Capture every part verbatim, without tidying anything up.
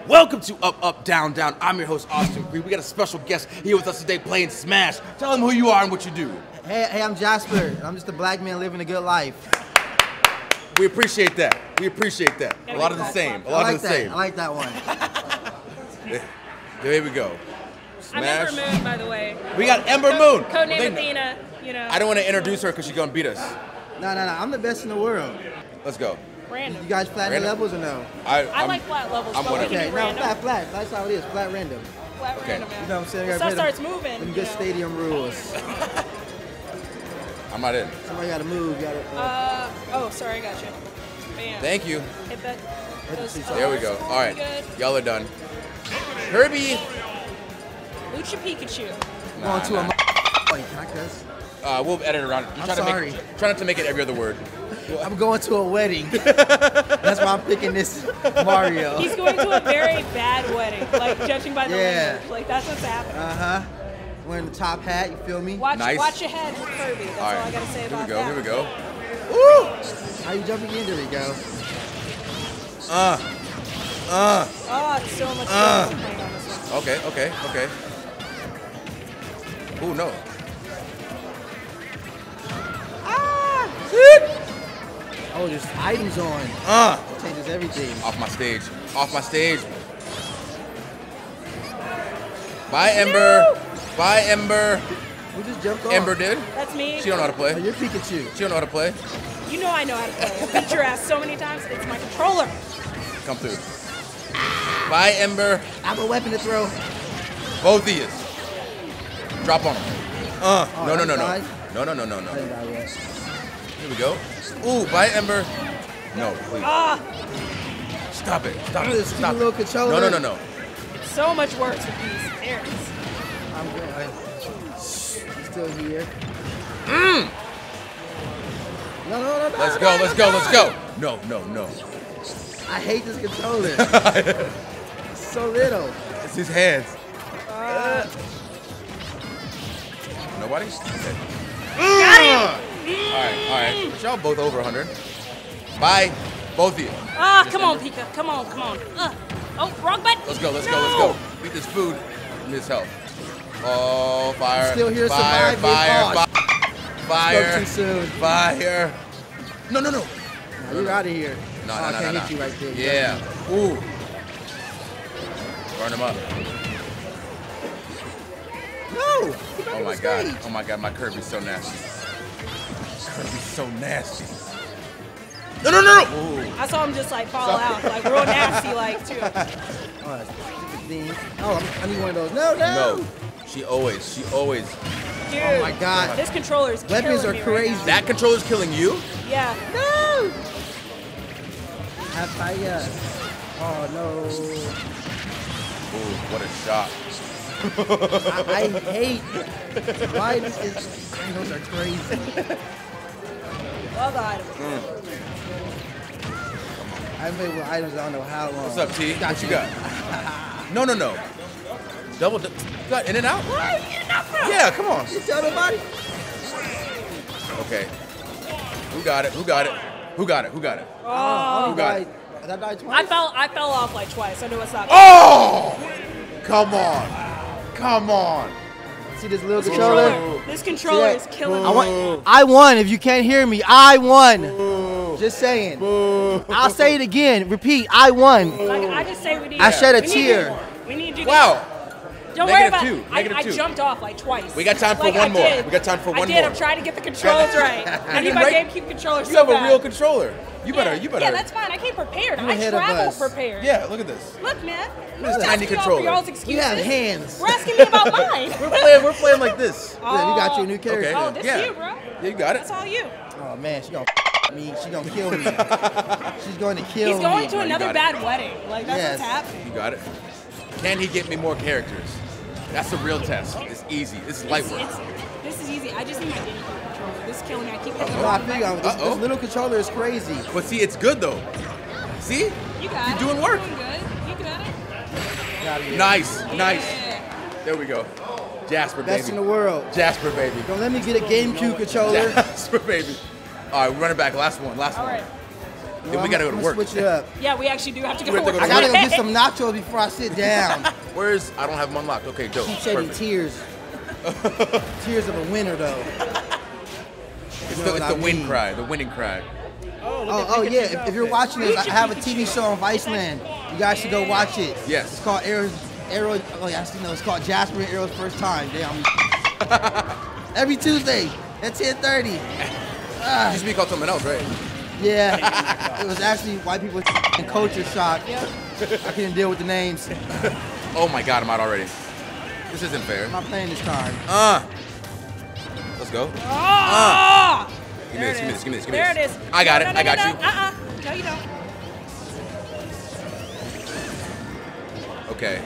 Welcome to Up, Up, Down, Down. I'm your host, Austin Green. We got a special guest here with us today playing Smash. Tell them who you are and what you do. Hey, hey, I'm Jasper. I'm just a black man living a good life. We appreciate that. We appreciate that. A lot of the same. A lot I like of the that. same. I like that one. There we go. Smash. I'm Ember Moon, by the way. We got Ember Code- Moon. Codename They- Athena, you know. I don't want to introduce her because she's going to beat us. No, no, no. I'm the best in the world. Let's go. Random. You guys flat the Random? levels or no? I, I I'm- like flat levels, I'm but we whatever. can Okay, do no, random. flat, flat. That's how it is. Flat random. Flat Okay. random, You man. know what I'm saying? The I stuff gotta starts play moving. Them you good know. stadium rules. I'm not in. Somebody gotta move. You gotta. Uh, Uh, oh, sorry, I got you. Bam. Thank you. Hit that. Those There we go. stars. All right. Good. Y'all are done. Kirby. Lucha Pikachu. Nah, going to nah. a. Wait, can I cuss? Uh, we'll edit around. I'm I'm trying sorry. To make, try not to make it every other word. I'm going to a wedding. That's why I'm picking this Mario. He's going to a very bad wedding, like judging by the Yeah. language. Like that's what's happening. Uh huh. Wearing the top hat. You feel me? Watch, Nice. watch your head with Kirby. That's all, All right. I gotta say Here we about go. that. Here we go. Woo! How you jumping in? There we go. Uh. Uh. Oh, it's so much Uh. fun playing on this one. Okay. Okay. Okay. Ooh, no. Oh, there's items on. Uh. Changes everything. Off my stage. Off my stage. Bye, Ember. Bye, Ember. We just jumped off. Ember did. That's me. She don't know how to Oh, play. you're Pikachu. She don't know how to play. You know I know how to play. I beat your ass so many times. It's my controller. Come through. Bye, Ember. I have a weapon to throw. Both of you. Drop on him. Uh. Oh, No, no, I no, no. died? No, no, no, no, I no. didn't die yet. Here we go. Ooh, bye, Ember. No, please. Ah, Stop it. Stop Oh, it. this Stop stupid it. little controller. No, no, no, no. so much works with these airs. I'm good. I'm still here. Mm. No, no, no, no. Let's no, go, no, let's go, no. let's go. No, no, no. I hate this controller. It's so little. It's his hands. Uh, Nobody? Okay. got him! All right, all right. Y'all both over one hundred. Bye, both of you. Ah, come on, Pika. Come on, come on. Uh, oh, wrong button. Let's go, let's no. go, let's go. Beat this food and his health. Oh, fire. Still here to fire, survive, fire, big fire, Spoke fire, too soon. fire. No, no, no. Now you're out of here. No, oh, no, I no, can't no, hit no. you right there. Yeah. Ooh. Burn him up. No. Get back Oh on my the god. stage. Oh my god, my Kirby's so nasty. Kirby's so nasty. No, no, no, no. Ooh. I saw him just like fall out, like real nasty, like too. Oh, that's a stupid thing. Oh, I'm, I need one of those. No, no. No. She always, she always. Dude, Oh my god. this controller is Weapons killing are me crazy. Right now. That controller's killing you? Yeah. No. Have fire. Oh no. Ooh, what a shot. I, I hate. Why this is? Those are crazy. Love the item. I haven't played with items. I don't know how long. What's up, T? Got What you got? No, no, no. Double, du- you got in and out? Where are you getting that from? Yeah, come on. You tell nobody? Okay. Who got it? Who got it? Who got it? Who got it? Oh, Who got it? Did I die twice? I fell. I fell off like twice. I know what's up. Oh! Come on. Come on. See this little Controller. controller? This controller See is that? killing I me. won. I won. If you can't hear me, I won. Just saying. I'll say it again. Repeat. I won. Like I just say we need. I shed a we need tear. you- We need you. to- Wow. Don't Negative worry about two, it. I, negative I two. jumped off like twice. We got time for Like, one I more. did. We got time for one I did. more. I'm trying to get the controls right. I need my Right? GameCube controller You so have a bad. real controller. You better, Yeah. you better. Yeah, that's fine. I came prepared. You I ahead of travel us. prepared. Yeah, look at this. Look, man. This Who's tiny asking y'all controller. for y'all's We excuses? have hands. We're asking me about mine. We're playing, we're playing like this. Yeah, you got your new character. Okay. Oh, this Yeah. you, bro. Yeah, you got it. That's all you. Oh man, she gonna me. She gonna kill me. She's going to kill He's going me. to another got it. bad wedding. Like that's Yes. what's happening. You got it. Can he get me more characters? That's the real test. It's easy. It's light work. It's, this is easy. I just need my GameCube controller. This is killing me. I keep hitting No, I it. figure out this, Uh-oh. this little controller is crazy. But see, it's good though. See? You got You're it. doing work. You're doing good. You got it. Get out of here. Nice, nice. Yeah. There we go. Jasper, Best in baby. the world. Jasper, baby. Don't let me get a GameCube controller. Jasper, baby. All right, we're running back. Last one. Last All one. right. Then we gotta go to work. Switch it up. Yeah, we actually do have to go We to have to work. go I to gotta go get some nachos before I sit down. Where's? I don't have them unlocked. Okay, dope. Keep shedding Perfect. tears. Tears of a winner, though. It's You the, know it's what the I win mean. cry, the winning cry. Oh, oh yeah. If, if you're watching this, I have a T V show on Viceland. You guys should go watch it. Yes. It's called Arrow. Arrow. Oh yeah, I still know. It's called Jasper and Arrow's First Time. Damn. Every Tuesday at ten thirty. It used to be called something else, right? Yeah. It was actually white people and culture shock. I couldn't deal with the names. Oh my God, I'm out already. This isn't fair. I'm not playing this time. Uh. Let's go. Ah! Give me this, give me this, give me this, give me There this. it is. I got No, it, no, I no, got no, you. no. Uh-uh. No, you don't. Okay.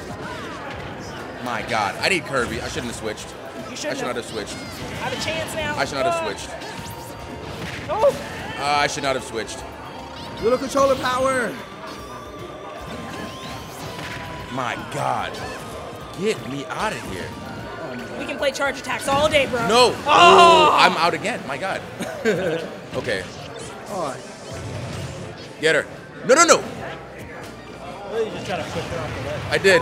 My God, I need Kirby. I shouldn't have switched. You I should should not have switched. I have a chance now. I should not have Uh, switched. Oh! Uh, I should not have switched. Little controller power. My God. Get me out of here. We can play charge attacks all day, bro. No. Oh! I'm out again. My God. Okay. Oh, Get her. No, no, no. I did.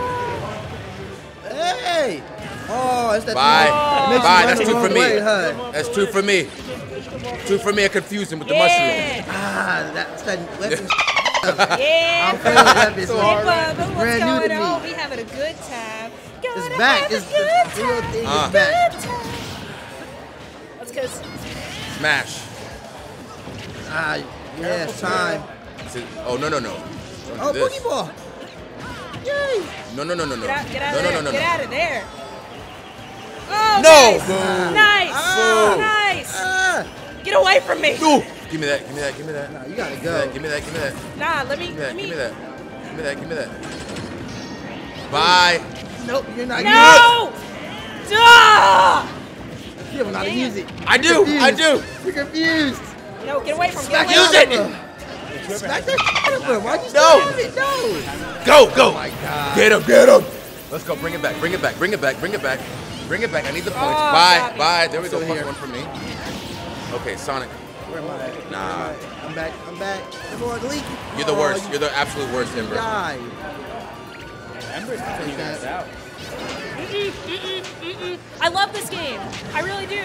hey. Oh, it's that. Bye. thing that makes you Bye. run That's the two wrong for me. way, huh? That's two for me. Two for me. I confused him with the mushroom. Yeah. Ah, that's that weapon. Yeah. I'm feeling that bitch. So Hey, hard. Bubba, what's Brand new to going on? me. We having a good time. It's Gonna back. have It's a the, good the little time. thing Uh. is back. Good time. That's because Smash. Ah, yeah, it's time. Is it- Oh, no, no, no. Don't Oh, do this. boogie ball. Yay. No, no, no, no, no. get out, get out no, of no, there. no, no, get no. out of there. Oh, No. nice. Boom. Nice. Ah. Nice. Ah. Get away from me. No. Give me that. Give me that. Give me that. No, you gotta Give me that. go. Give me that. Give me that. Nah, let me, Give me let that. me. Give me that. Give me that. Give me that. Bye. Nope, you're not. No. Duh. You don't know how to use it. I do. I do. You're confused. No, get away from me. Smack Get away Use from it. me. it. Smack that shit up. Why'd you No. stab it? No. Go. Go. Oh my God. Get him. Get him. Let's go. Bring it back. Bring it back. Bring it back. Bring it back. Bring it back. I need the points. Oh, Bye. got me. Bye. There we go. Still Plus here. one for me. Okay, Sonic. Where am I at? Nah. I'm back. I'm back. Come on, Leak. You're the Oh, worst. you You're the absolute worst, Ember. died. Ember's putting you guys out. Mm-mm, mm-mm, mm-mm. I love this game. I really do.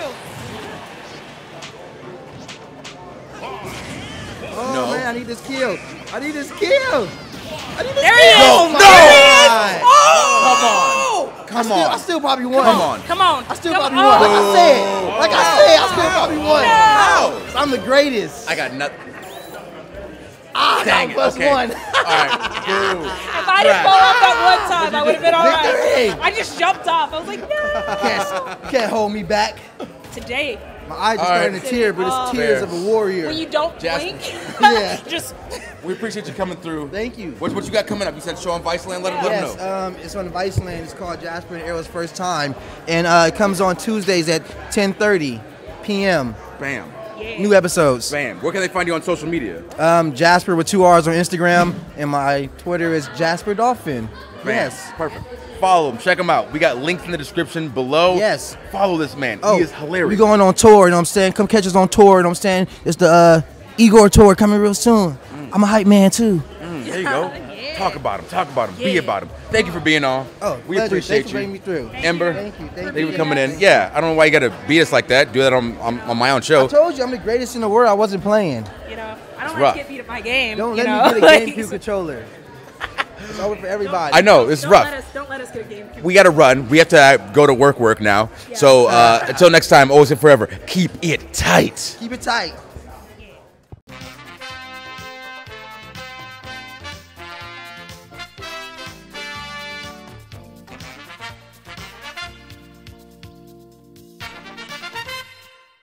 Oh No. man, I need this kill. I need this kill. I need this There kill. he is. Oh my No. God. Oh! Come I still, on. I still probably won. Come on. Come on. I still Come probably on. won. Like I said. Like I said, I still probably won. How? I'm the greatest. I got nothing. Ah, Dang I it. got plus Okay. one. All right. Boo. If I didn't fall off that one time, I would have been all Victory. right. I just jumped off. I was like, no. Can't, can't hold me back. Today, My eyes just All right. starting to tear, but it's tears Fair. of a warrior. when you don't Jasper. blink, Yeah. just We appreciate you coming through. Thank you. What, what you got coming up? You said show on Viceland. Let, 'em- let them Yes, know. um, it's on Viceland. It's called Jasper and Arrow's First Time, and uh, it comes on Tuesdays at ten thirty p m Bam. yeah. New episodes. Bam. Where can they find you on social media? Um, Jasper with two R's on Instagram, and my Twitter is Jasper Dolphin. Bam. Yes. Perfect. Follow him. Check him out. We got links in the description below. Yes. Follow this man. Oh, he is hilarious. We going on tour, you know what I'm saying? Come catch us on tour, you know what I'm saying? It's the uh, Igor tour coming real soon. I'm a hype man too. Mm, there you go. Yeah. Talk about him. Talk about him. Be Yeah. about him. Thank you for being on. Oh, we pleasure. appreciate Thanks for you. bringing me through. Ember. Thank you. Thank Thank you you. for coming in. Yeah, I don't know why you got to beat us like that. Do that on on, on my own I show. told you I'm the greatest in the world. I wasn't playing. You know, I don't It's like rough. to get beat at my game. Don't you let know? me get a Like, GameCube controller. It's over for everybody. I know it's don't rough. Let us, don't let us get a game. We got to run. We have to uh, go to work work now. Yeah. So uh, until next time, always and forever, keep it tight. Keep it tight.